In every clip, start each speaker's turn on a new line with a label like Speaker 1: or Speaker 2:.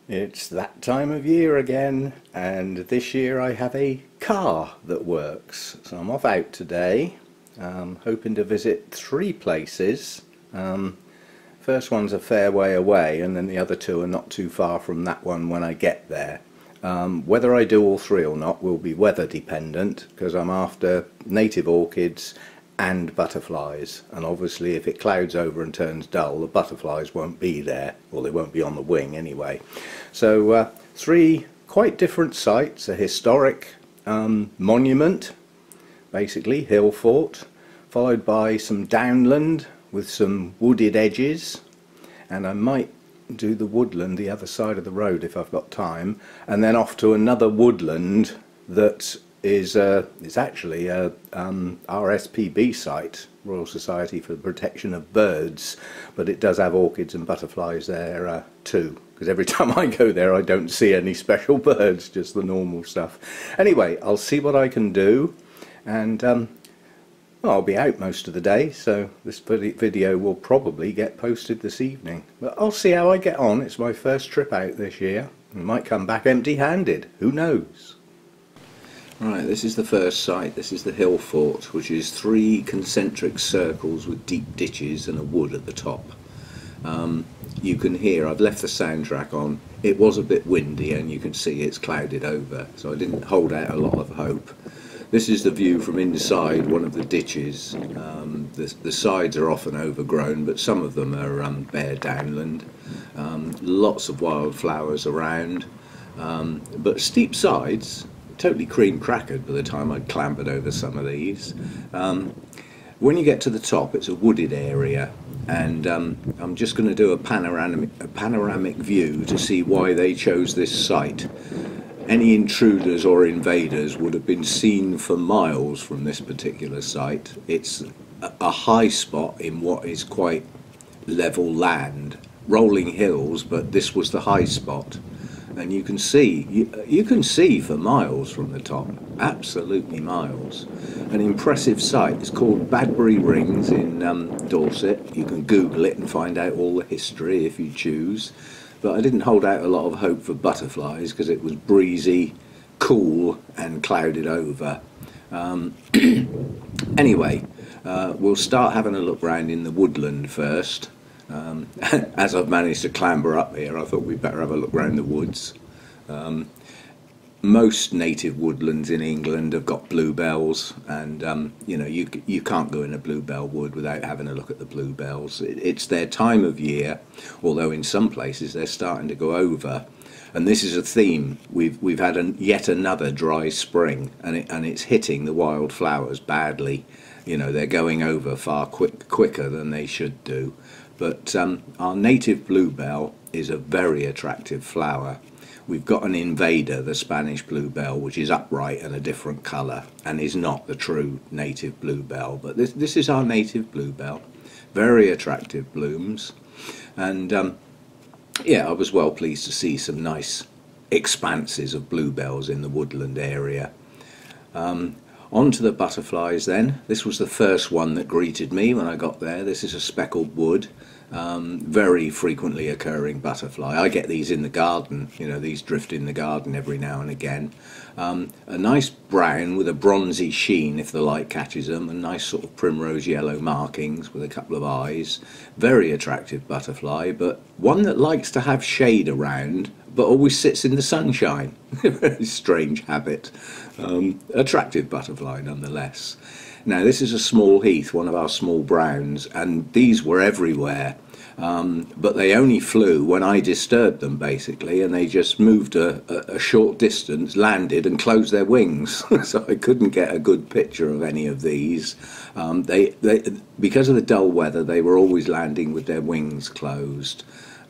Speaker 1: It's that time of year again, and this year I have a car that works. So I'm off out today, hoping to visit 3 places. First one's a fair way away, and then the other 2 are not too far from that one when I get there. Whether I do all 3 or not will be weather dependent, because I'm after native orchids and butterflies, and obviously if it clouds over and turns dull, the butterflies won't be there, or they won't be on the wing anyway. So 3 quite different sites: a historic monument, basically hill fort, followed by some downland with some wooded edges, and I might do the woodland the other side of the road if I've got time, and then off to another woodland that is it's actually a RSPB site, Royal Society for the Protection of Birds, but it does have orchids and butterflies there too, because every time I go there I don't see any special birds, just the normal stuff. Anyway, I'll see what I can do, and well, I'll be out most of the day, so this video will probably get posted this evening, but I'll see how I get on. It's my first trip out this year. I might come back empty-handed, who knows. Right, this is the first site. This is the hill fort, which is 3 concentric circles with deep ditches and a wood at the top. You can hear, I've left the soundtrack on. It was a bit windy and you can see it's clouded over, so I didn't hold out a lot of hope. This is the view from inside one of the ditches. The sides are often overgrown, but some of them are bare downland. Lots of wildflowers around, but steep sides. Totally cream crackered by the time I clambered over some of these. When you get to the top, it's a wooded area, and I'm just going to do a panoramic view to see why they chose this site. Any intruders or invaders would have been seen for miles from this particular site. It's a high spot in what is quite level land, rolling hills, but this was the high spot. And you can see, you can see for miles from the top, absolutely miles. An impressive site. It's called Badbury Rings in Dorset. You can Google it and find out all the history if you choose. But I didn't hold out a lot of hope for butterflies because it was breezy, cool and clouded over. Anyway, we'll start having a look round in the woodland first. As I've managed to clamber up here, I thought we'd better have a look round the woods. Most native woodlands in England have got bluebells, and you know, you can't go in a bluebell wood without having a look at the bluebells. It's their time of year, although in some places they're starting to go over. And this is a theme. We've had yet another dry spring, and it's hitting the wildflowers badly. You know, they're going over far quicker than they should do. But our native bluebell is a very attractive flower. We've got an invader, the Spanish bluebell, which is upright and a different colour and is not the true native bluebell. But this is our native bluebell. Very attractive blooms. And yeah, I was well pleased to see some nice expanses of bluebells in the woodland area. On to the butterflies then. This was the first one that greeted me when I got there. This is a speckled wood, very frequently occurring butterfly. I get these in the garden, you know, these drift in the garden every now and again. A nice brown with a bronzy sheen if the light catches them, and nice sort of primrose yellow markings with a couple of eyes. Very attractive butterfly, but one that likes to have shade around but always sits in the sunshine. Very strange habit. Attractive butterfly nonetheless. Now this is a small heath, one of our small browns, and these were everywhere, but they only flew when I disturbed them basically, and they just moved a short distance, landed and closed their wings. So I couldn't get a good picture of any of these. Because of the dull weather, they were always landing with their wings closed.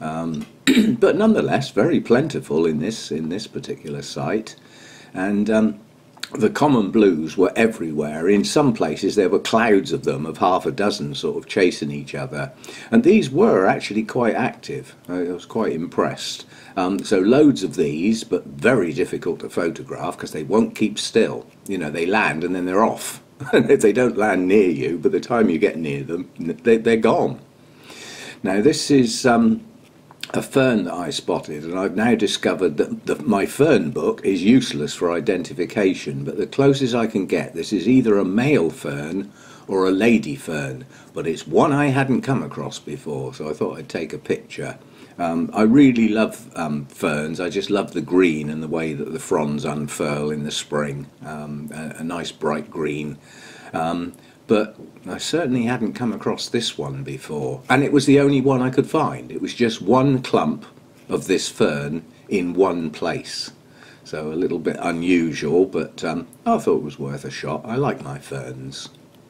Speaker 1: But nonetheless very plentiful in this particular site. And the common blues were everywhere. In some places there were clouds of them, of half a dozen sort of chasing each other, and these were actually quite active. I was quite impressed. So loads of these, but very difficult to photograph because they won't keep still. You know, they land and then they're off. And if they don't land near you, by the time you get near them, they're gone. Now this is
Speaker 2: a fern that I spotted, and I've now discovered that my fern book is useless for identification, but the closest I can get, this is either a male fern or a lady fern, but it's one I hadn't come across before, so I thought I'd take a picture. I really love ferns. I just love the green and the way that the fronds unfurl in the spring, a nice bright green. But I certainly hadn't come across this one before, and it was the only one I could find. It was just one clump of this fern in one place, so a little bit unusual, but I thought it was worth a shot. I like my ferns.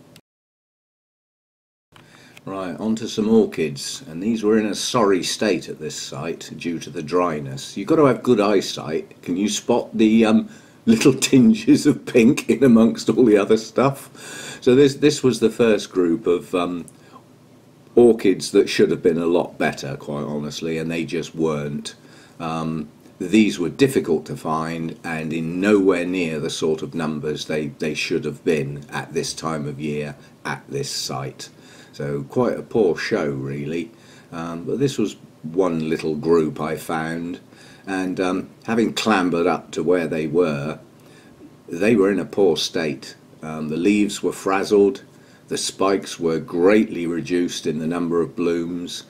Speaker 2: Right, on to some orchids, and these were in a sorry state at this site due to the dryness. You've got to have good eyesight. Can you spot the little tinges of pink in amongst all the other stuff? So this was the first group of orchids that should have been a lot better, quite honestly, and they just weren't. These were difficult to find and in nowhere near the sort of numbers they should have been at this time of year at this site. So quite a poor show, really. But this was one little group I found, and having clambered up to where they were in a poor state. The leaves were frazzled, the spikes were greatly reduced in the number of blooms,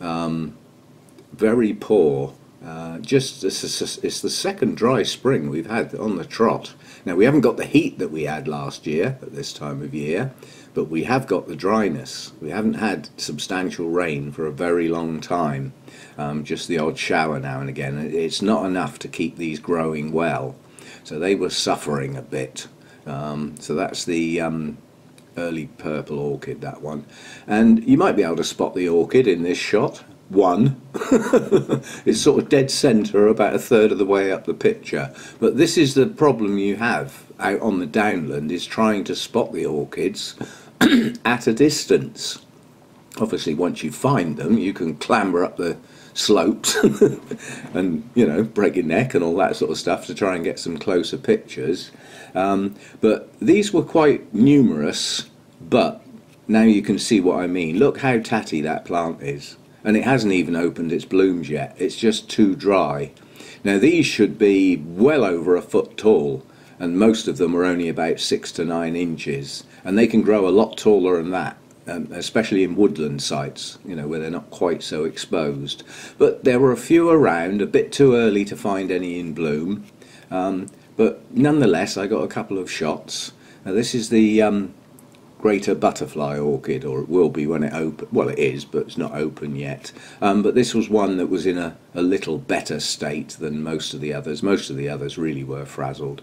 Speaker 2: very poor. It's the second dry spring we've had on the trot. Now, we haven't got the heat that we had last year at this time of year, but we have got the dryness. We haven't had substantial rain for a very long time, just the odd shower now and again. It's not enough to keep these growing well, so they were suffering a bit. So that's the early purple orchid, that one. And you might be able to spot the orchid in this shot. One. It's sort of dead centre, about a third of the way up the picture. But this is the problem you have out on the downland, is trying to spot the orchids at a distance. Obviously, once you find them, you can clamber up the slopes and, you know, break your neck and all that sort of stuff to try and get some closer pictures. But these were quite numerous, but now you can see what I mean. Look how tatty that plant is. And it hasn't even opened its blooms yet. It's just too dry. Now, these should be well over a foot tall, and most of them are only about 6 to 9 inches, and they can grow a lot taller than that, especially in woodland sites, you know, where they're not quite so exposed. But there were a few around, a bit too early to find any in bloom, but nonetheless I got a couple of shots. Now, this is the greater butterfly orchid, or it will be when it open. Well, it is, but it's not open yet. But this was one that was in a little better state than most of the others. Most of the others really were frazzled,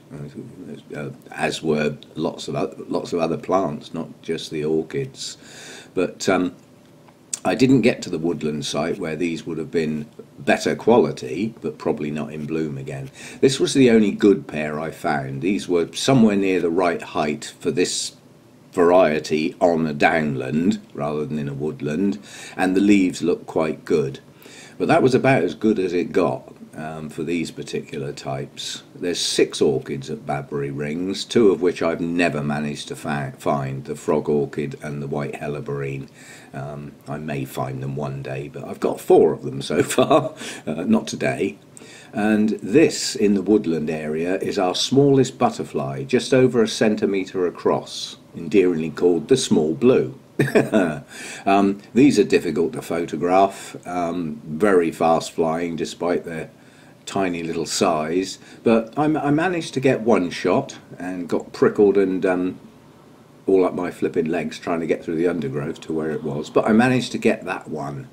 Speaker 2: as were lots of other plants, not just the orchids. But I didn't get to the woodland site where these would have been better quality, but probably not in bloom again. This was the only good pair I found. These were somewhere near the right height for this variety on a downland rather than in a woodland, and the leaves look quite good. But that was about as good as it got for these particular types. There's 6 orchids at Badbury Rings, 2 of which I've never managed to find, the frog orchid and the white helleborine. I may find them one day, but I've got 4 of them so far, not today. And this, in the woodland area, is our smallest butterfly, just over a centimetre across, endearingly called the small blue. These are difficult to photograph, very fast flying despite their tiny little size, but I managed to get one shot and got prickled and all up my flipping legs trying to get through the undergrowth to where it was, but I managed to get that one.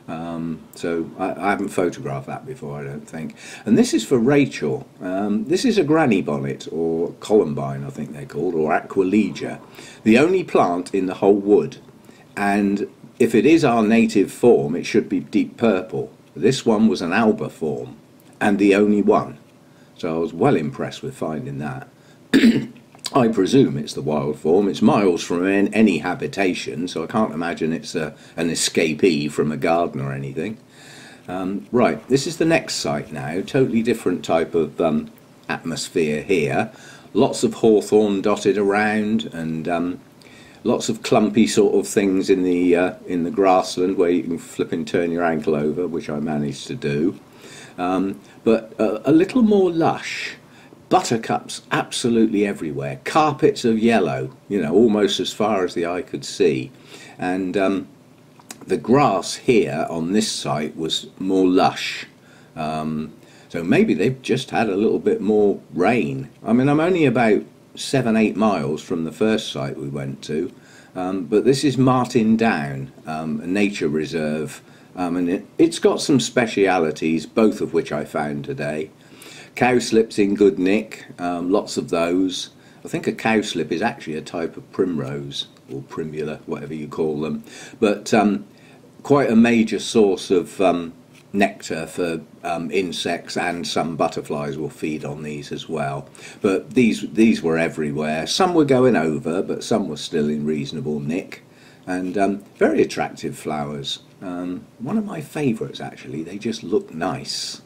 Speaker 2: So I haven't photographed that before, I don't think. And this is for Rachel. This is a granny bonnet, or columbine I think they're called, or aquilegia, the only plant in the whole wood, and if it is our native form it should be deep purple. This one was an alba form and the only one, so I was well impressed with finding that. I presume it's the wild form. It's miles from any habitation, so I can't imagine it's an escapee from a garden or anything. Right, this is the next site now. Totally different type of atmosphere here. Lots of hawthorn dotted around, and lots of clumpy sort of things in the grassland where you can flip and turn your ankle over, which I managed to do. But a little more lush. Buttercups absolutely everywhere. Carpets of yellow, you know, almost as far as the eye could see. And the grass here on this site was more lush. So maybe they've just had a little bit more rain. I mean, I'm only about 7-8 miles from the first site we went to, but this is Martin Down, a nature reserve, and it's got some specialities, both of which I found today. Cowslips in good nick, lots of those. I think a cowslip is actually a type of primrose, or primula, whatever you call them, but quite a major source of nectar for insects, and some butterflies will feed on these as well. But these were everywhere. Some were going over, but some were still in reasonable nick, and very attractive flowers. One of my favourites actually. They just look nice.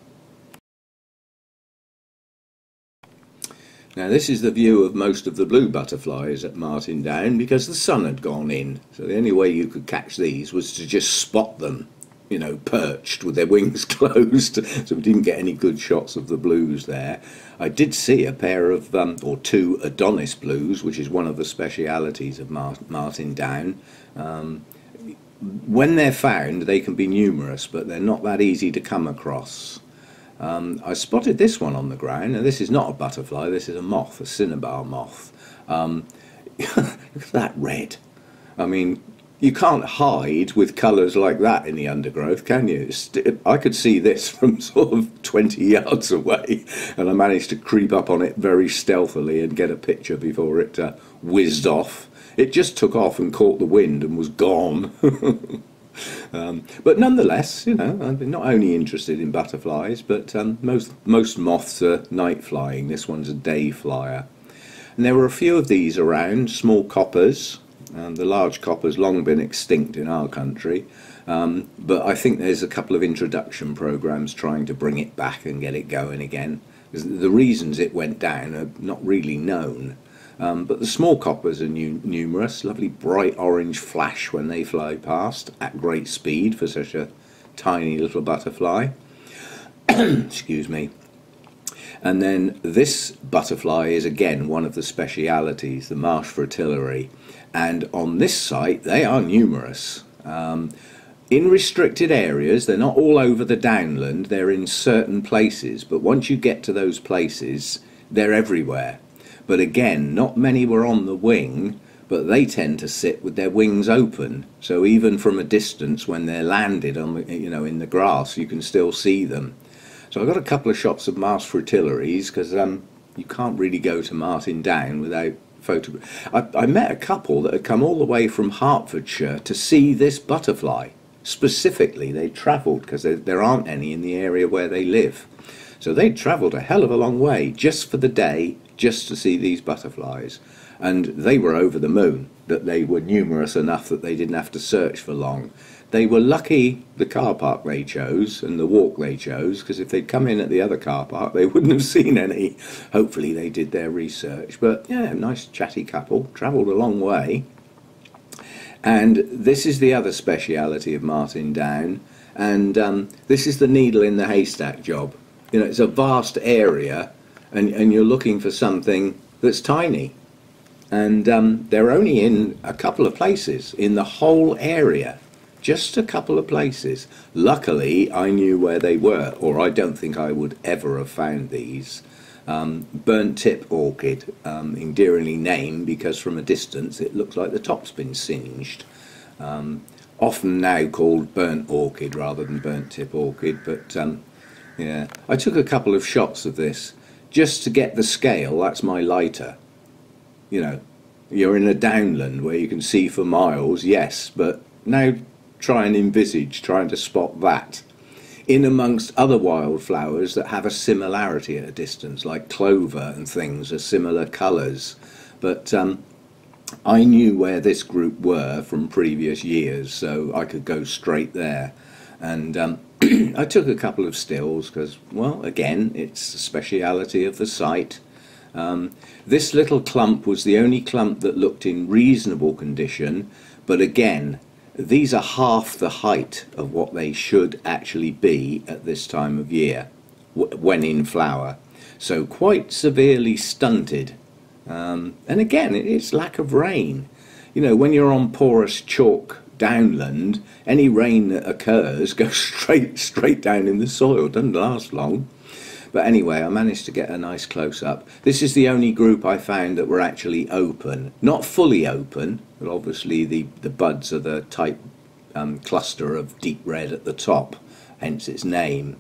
Speaker 2: Now this is the view of most of the blue butterflies at Martin Down, because the sun had gone in, so the only way you could catch these was to just spot them, you know, perched with their wings closed, so we didn't get any good shots of the blues there. I did see a pair of, or two Adonis blues, which is one of the specialities of Martin Down. When they're found, they can be numerous, but they're not that easy to come across. I spotted this one on the ground, and this is not a butterfly, this is a moth, a cinnabar moth. Look at that red. I mean, you can't hide with colours like that in the undergrowth, can you? I could see this from sort of 20 yards away, and I managed to creep up on it very stealthily and get a picture before it whizzed off. It just took off and caught the wind and was gone. But nonetheless, you know, I'm not only interested in butterflies, but most moths are night flying. This one's a day flyer. And there were a few of these around, small coppers. The large copper's long been extinct in our country, but I think there's a couple of introduction programs trying to bring it back and get it going again. The reasons it went down are not really known, but the small coppers are numerous, lovely bright orange flash when they fly past at great speed for such a tiny little butterfly. Excuse me. And then this butterfly is again one of the specialities, the marsh fritillary. And on this site they are numerous. In restricted areas, they're not all over the downland, they're in certain places, but once you get to those places, they're everywhere. But again, not many were on the wing, but they tend to sit with their wings open, so even from a distance when they're landed on the, you know, in the grass, you can still see them. So I got a couple of shots of marsh fritillaries, because you can't really go to Martin Down without photograph. I met a couple that had come all the way from Hertfordshire to see this butterfly. Specifically, they travelled, because there aren't any in the area where they live. So they travelled a hell of a long way just for the day, just to see these butterflies. And they were over the moon that they were numerous enough that they didn't have to search for long. They were lucky the car park they chose and the walk they chose, because if they'd come in at the other car park they wouldn't have seen any. Hopefully they did their research. But yeah, nice chatty couple, travelled a long way. And this is the other speciality of Martin Down, and this is the needle in the haystack job. You know, it's a vast area, and you're looking for something that's tiny. And they're only in a couple of places in the whole area. Just a couple of places. Luckily, I knew where they were, or I don't think I would ever have found these. Burnt tip orchid, endearingly named because from a distance it looks like the top's been singed. Often now called burnt orchid rather than burnt tip orchid, but yeah. I took a couple of shots of this just to get the scale. That's my lighter. You know, you're in a downland where you can see for miles, yes, but now try and envisage trying to spot that in amongst other wildflowers that have a similarity at a distance, like clover and things are similar colours. But I knew where this group were from previous years, so I could go straight there. And I took a couple of stills because, well, again, it's a speciality of the site. This little clump was the only clump that looked in reasonable condition, but again, these are half the height of what they should actually be at this time of year when in flower, so quite severely stunted. And again, it's lack of rain. You know, when you're on porous chalk downland, any rain that occurs goes straight down in the soil, doesn't last long. But anyway, I managed to get a nice close-up. This is the only group I found that were actually open. Not fully open, but obviously the buds are the type cluster of deep red at the top, hence its name.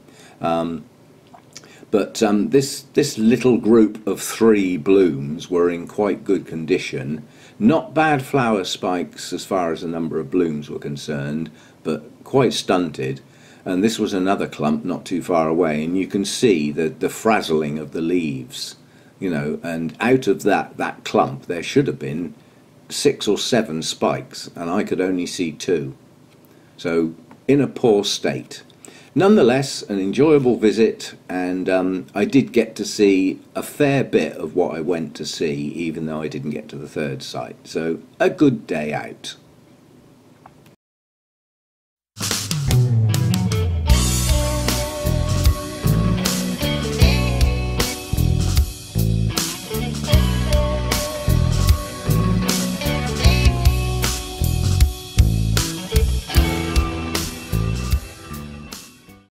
Speaker 2: But this little group of 3 blooms were in quite good condition. Not bad flower spikes as far as the number of blooms were concerned, but quite stunted. And this was another clump not too far away, and you can see the frazzling of the leaves, you know, and out of that clump there should have been 6 or 7 spikes, and I could only see 2. So in a poor state. Nonetheless, an enjoyable visit, and I did get to see a fair bit of what I went to see, even though I didn't get to the 3rd site. So a good day out.